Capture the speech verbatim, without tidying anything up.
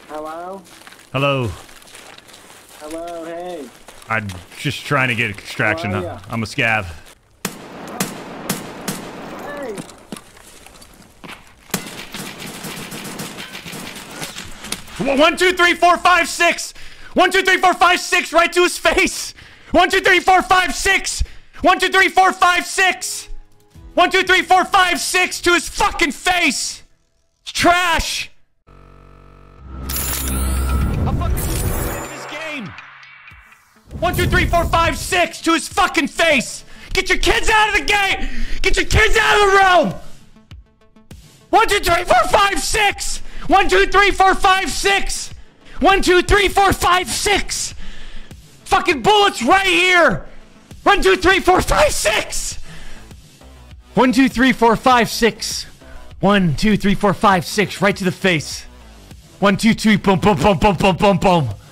Hello? Hello. Hello, hey. I'm just trying to get extraction. How are ya? I'm a scav. Hey! One, two, three, four, five, six. One, two, three, four, five, six. Right to his face. One, two, three, four, five, six. One, two, three, four, five, six. One, two, three, four, five, six to his fucking face. It's trash. I'm fucking sick of this game. One, two, three, four, five, six to his fucking face. Get your kids out of the game. Get your kids out of the room. One, two, three, four, five, six. One, two, three, four, five, six. One, two, three, four, five, six. Fucking bullets right here. One, two, three, four, five, six. One, two, three, four, five, six. One, two, three, four, five, six. Right to the face. One, two, three, boom, boom, boom, boom, boom, boom, boom.